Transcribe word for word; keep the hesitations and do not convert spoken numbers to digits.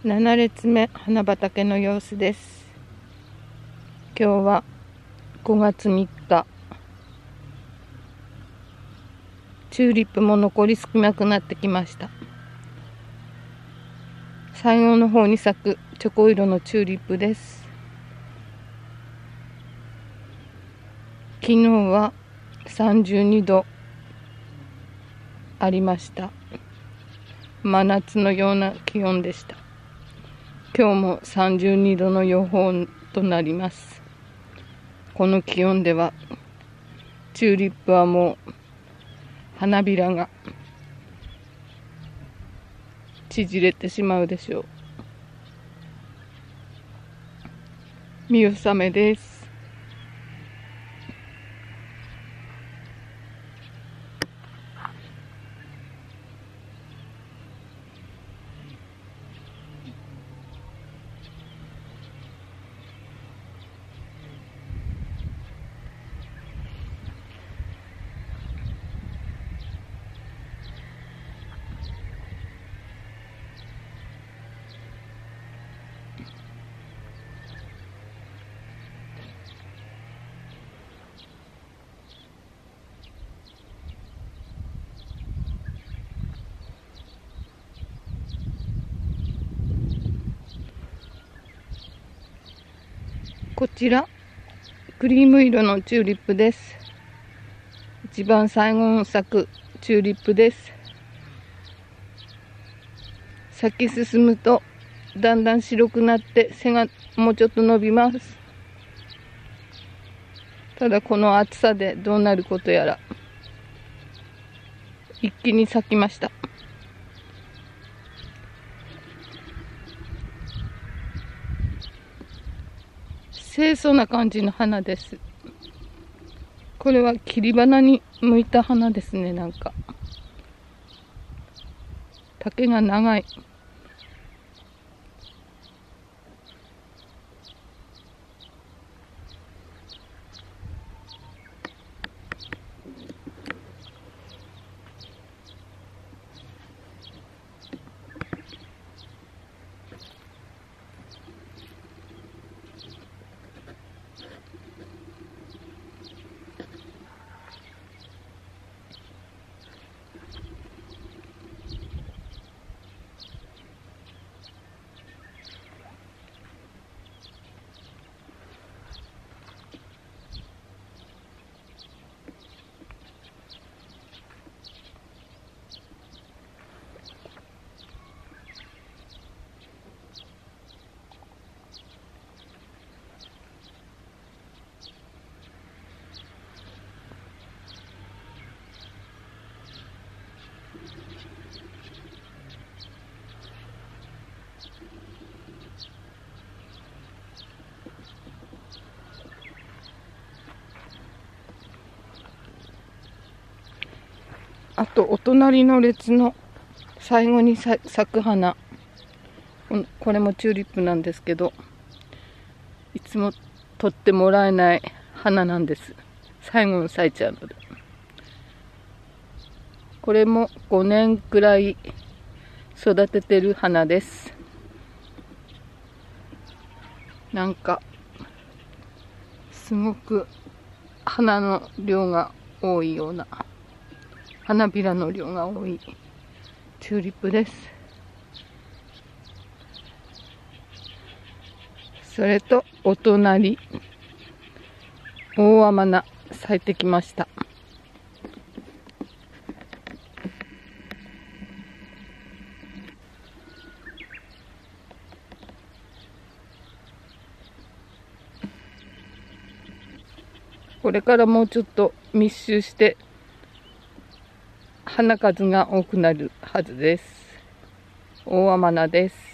なな列目花畑の様子です。今日はごがつみっか。チューリップも残り少なくなってきました。最後の方に咲くチョコ色のチューリップです。昨日はさんじゅうにどありました。真夏のような気温でした。今日もさんじゅうにどの予報となります。この気温ではチューリップはもう花びらが縮れてしまうでしょう。見納めです。こちらクリーム色のチューリップです。一番最後の咲くチューリップです。先進むとだんだん白くなって背がもうちょっと伸びます。ただこの暑さでどうなることやら一気に咲きました。清楚な感じの花です。これは切り花に向いた花ですね。なんか丈が長い。あとお隣の列の最後に咲く花、これもチューリップなんですけど、いつも取ってもらえない花なんです。最後に咲いちゃうので。これもごねんくらい育ててる花です。なんかすごく花の量が多いような、花びらの量が多いチューリップです。それとお隣、大甘菜咲いてきました。これからもうちょっと密集して花数が多くなるはずです。大甘菜です。